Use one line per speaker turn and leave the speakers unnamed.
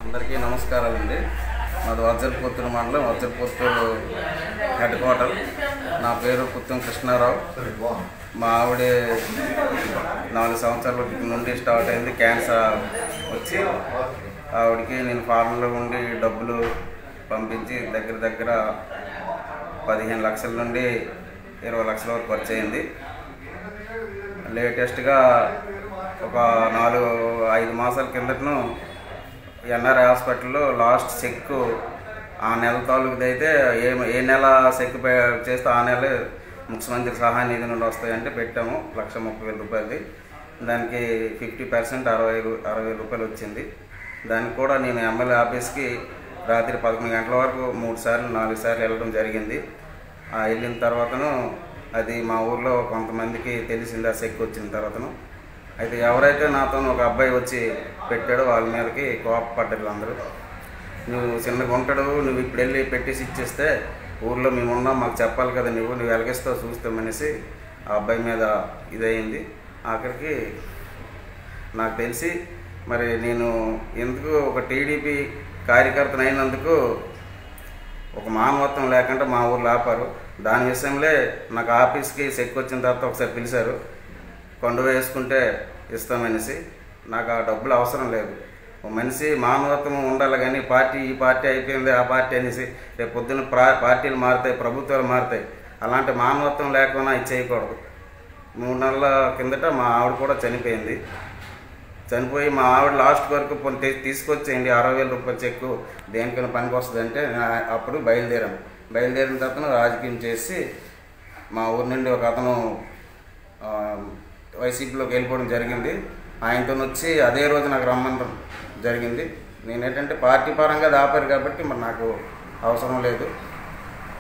అందరికీ నమస్కారాలండి. మాది వజ్రపుత్తూరు మండలం, వజ్రపుత్తూరు హెడ్ క్వార్టర్. నా పేరు పుత్తం కృష్ణారావు. మా ఆవిడ 4 సంవత్సరాల నుండి స్టార్ట్ అయింది క్యాన్సర్ వచ్చి. ఆవిడకి నేను ఫారెన్లో ఉండి డబ్బులు పంపించి దగ్గర 15 లక్షల నుండి 20 లక్షల వరకు ఖర్చు అయింది. లేటెస్ట్గా ఒక 4-5 మాసాల కిందటను ఎన్ఆర్ఐ హాస్పిటల్లో లాస్ట్ చెక్ ఆ నెల తాలూకుది అయితే ఏ నెల చెక్ చేస్తే ఆ నెల ముఖ్యమంత్రి సహాయ నిధి నుండి వస్తాయంటే పెట్టాము. 1,30,000 రూపాయలది. దానికి 50% 60,000 రూపాయలు వచ్చింది. దానికి కూడా నేను ఎమ్మెల్యే ఆఫీస్కి రాత్రి 11 గంటల వరకు 3 సార్లు 4 సార్లు వెళ్ళడం జరిగింది. వెళ్ళిన తర్వాతను అది మా ఊర్లో కొంతమందికి తెలిసింది ఆ చెక్ వచ్చిన తర్వాతను. అయితే ఎవరైతే నాతో ఒక అబ్బాయి వచ్చి పెట్టాడో వాళ్ళ మీదకి కోపపడ్డారు అందరూ. నువ్వు చిన్నగా ఉంటాడు, నువ్వు ఇప్పుడు వెళ్ళి పెట్టేసి ఇచ్చేస్తే ఊర్లో మేము ఉన్నాం, మాకు చెప్పాలి కదా, నువ్వు వెలగిస్తావు చూస్తామనేసి ఆ అబ్బాయి మీద ఇదయింది. ఆఖరికి నాకు తెలిసి మరి నేను ఎందుకు ఒక టీడీపీ కార్యకర్తను అయినందుకు ఒక మానవత్వం లేకుండా మా ఊర్లో ఆపారు. దాని విషయంలో నాకు ఆఫీస్కి చెక్ వచ్చిన తర్వాత ఒకసారి పిలిచారు, కొండ వేసుకుంటే ఇస్తామనేసి. నాకు ఆ డబ్బులు అవసరం లేదు. ఒక మనిషి మానవత్వం ఉండాలి కానీ ఈ పార్టీ అయిపోయింది ఆ పార్టీ అనేసి రేపు పొద్దున్న పార్టీలు మారుతాయి, ప్రభుత్వాలు మారుతాయి. అలాంటి మానవత్వం లేకుండా ఇది చేయకూడదు. 3 నెలల కిందట మా ఆవిడ కూడా చనిపోయింది. చనిపోయి మా ఆవిడ లాస్ట్ వరకు తీసుకొచ్చేయండి 60,000 రూపాయల చెక్కు దేనికైనా పనికి వస్తుందంటే అప్పుడు బయలుదేరిన తర్వాత రాజకీయం చేసి మా ఊరి నుండి ఒక అతను వైసీపీలోకి వెళ్ళిపోవడం జరిగింది. ఆయనతో వచ్చి అదే రోజు నాకు రమ్మనడం జరిగింది. నేనేంటంటే పార్టీ పరంగా దాపారు కాబట్టి మరి నాకు అవసరం లేదు.